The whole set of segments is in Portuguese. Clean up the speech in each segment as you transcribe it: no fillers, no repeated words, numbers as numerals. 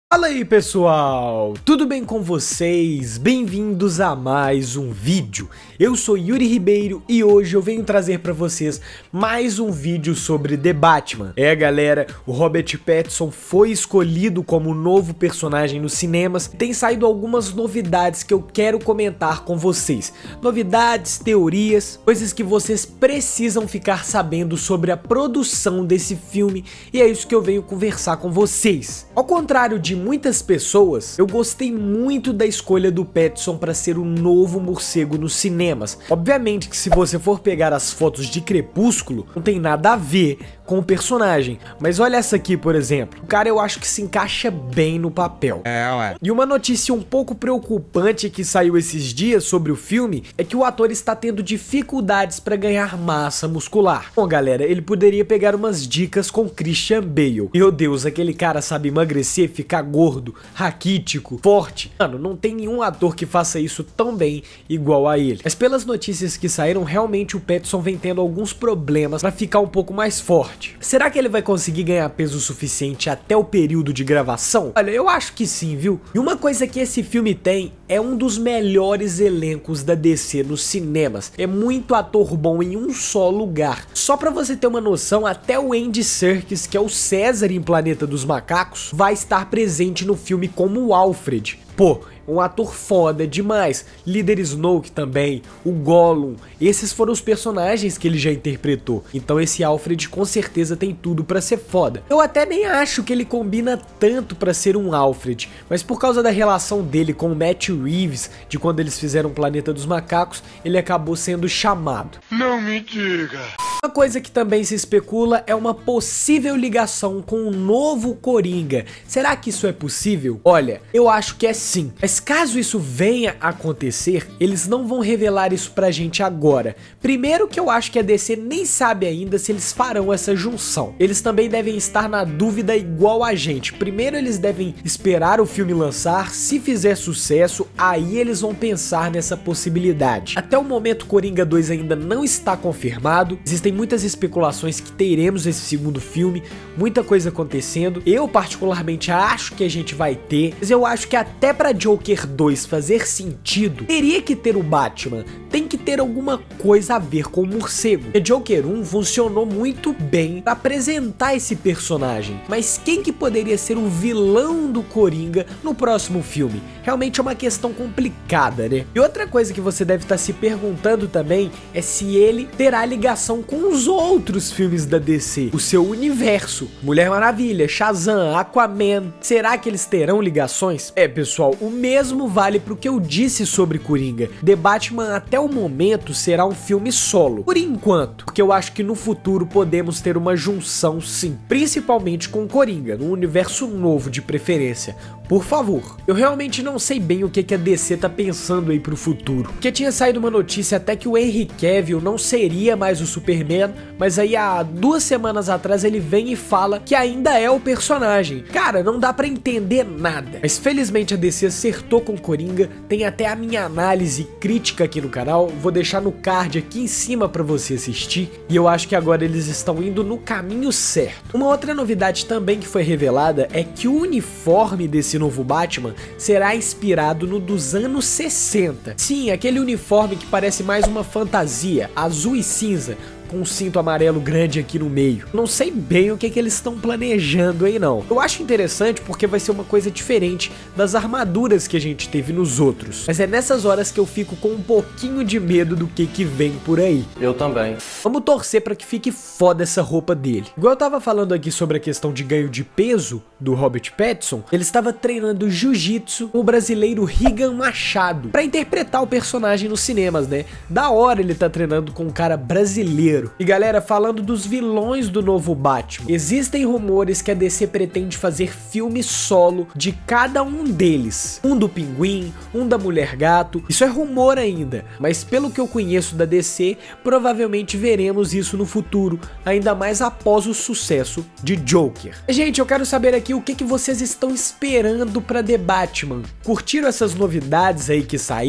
Fala aí pessoal, tudo bem com vocês? Bem-vindos a mais um vídeo. Eu sou Yuri Ribeiro e hoje eu venho trazer pra vocês mais um vídeo sobre The Batman. Galera, o Robert Pattinson foi escolhido como novo personagem nos cinemas. Tem saído algumas novidades que eu quero comentar com vocês. Novidades, teorias, coisas que vocês precisam ficar sabendo sobre a produção desse filme, e é isso que eu venho conversar com vocês. Ao contrário de muitas pessoas, eu gostei muito da escolha do Pattinson para ser o novo morcego nos cinemas. Obviamente que se você for pegar as fotos de Crepúsculo, não tem nada a ver com o personagem, mas olha essa aqui, por exemplo. O cara eu acho que se encaixa bem no papel. Ué. E uma notícia um pouco preocupante que saiu esses dias sobre o filme é que o ator está tendo dificuldades para ganhar massa muscular. Bom, galera, ele poderia pegar umas dicas com Christian Bale. Meu Deus, aquele cara sabe emagrecer, ficar gordo, raquítico, forte. Mano, não tem nenhum ator que faça isso tão bem igual a ele. Mas pelas notícias que saíram, realmente o Pattinson vem tendo alguns problemas para ficar um pouco mais forte. Será que ele vai conseguir ganhar peso suficiente até o período de gravação? Olha, eu acho que sim, viu? E uma coisa que esse filme tem é um dos melhores elencos da DC nos cinemas. É muito ator bom em um só lugar. Só pra você ter uma noção, até o Andy Serkis, que é o César em Planeta dos Macacos, vai estar presente no filme como o Alfred. Pô, um ator foda demais. Líder Snoke também, o Gollum, esses foram os personagens que ele já interpretou. Então esse Alfred com certeza tem tudo pra ser foda. Eu até nem acho que ele combina tanto pra ser um Alfred, mas por causa da relação dele com o Matt Reeves, de quando eles fizeram Planeta dos Macacos, ele acabou sendo chamado. Não me diga! Uma coisa que também se especula é uma possível ligação com o novo Coringa. Será que isso é possível? Olha, eu acho que é sim. Mas caso isso venha a acontecer, eles não vão revelar isso pra gente agora. Primeiro que eu acho que a DC nem sabe ainda se eles farão essa junção. Eles também devem estar na dúvida igual a gente. Primeiro eles devem esperar o filme lançar, se fizer sucesso, aí eles vão pensar nessa possibilidade. Até o momento Coringa 2 ainda não está confirmado, existem muitas especulações que teremos esse segundo filme, muita coisa acontecendo. Eu particularmente acho que a gente vai ter, mas eu acho que até pra Joker 2 fazer sentido, teria que ter o Batman, tem que ter alguma coisa a ver com o morcego. E Joker 1 funcionou muito bem pra apresentar esse personagem, mas quem que poderia ser o vilão do Coringa no próximo filme? Realmente é uma questão complicada, né? E outra coisa que você deve estar se perguntando também é se ele terá ligação com os outros filmes da DC, o seu universo. Mulher Maravilha, Shazam, Aquaman, será que eles terão ligações? Pessoal, o mesmo vale pro que eu disse sobre Coringa. The Batman até o momento será um filme solo, por enquanto, porque eu acho que no futuro podemos ter uma junção sim, principalmente com Coringa, num universo novo de preferência. Por favor, eu realmente não sei bem o que a DC tá pensando aí pro futuro, porque tinha saído uma notícia até que o Henry Cavill não seria mais o Superman, mas aí há 2 semanas atrás ele vem e fala que ainda é o personagem. Cara, não dá pra entender nada, mas felizmente a DC acertou com Coringa, tem até a minha análise crítica aqui no canal, vou deixar no card aqui em cima pra você assistir, e eu acho que agora eles estão indo no caminho certo. Uma outra novidade também que foi revelada é que o uniforme desse novo Batman será inspirado no dos anos 60. Sim, aquele uniforme que parece mais uma fantasia, azul e cinza, com um cinto amarelo grande aqui no meio. Não sei bem o que eles estão planejando aí não. Eu acho interessante porque vai ser uma coisa diferente das armaduras que a gente teve nos outros. Mas é nessas horas que eu fico com um pouquinho de medo do que vem por aí. Eu também. Vamos torcer pra que fique foda essa roupa dele. Igual eu tava falando aqui sobre a questão de ganho de peso do Robert Pattinson, ele estava treinando jiu-jitsu com o brasileiro Rigan Machado pra interpretar o personagem nos cinemas, né? Da hora ele tá treinando com um cara brasileiro. E galera, falando dos vilões do novo Batman, existem rumores que a DC pretende fazer filme solo de cada um deles. Um do Pinguim, um da Mulher Gato, isso é rumor ainda, mas pelo que eu conheço da DC, provavelmente veremos isso no futuro, ainda mais após o sucesso de Joker. Gente, eu quero saber aqui o que vocês estão esperando pra The Batman. Curtiram essas novidades aí que saíram?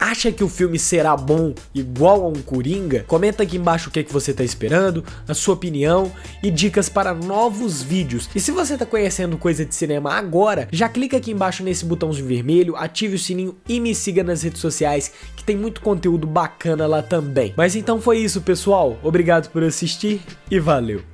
Acha que o filme será bom igual a um Coringa? Comenta aqui embaixo o que você tá esperando, a sua opinião e dicas para novos vídeos. E se você tá conhecendo coisa de cinema agora, já clica aqui embaixo nesse botãozinho vermelho, ative o sininho e me siga nas redes sociais, que tem muito conteúdo bacana lá também. Mas então foi isso, pessoal. Obrigado por assistir e valeu!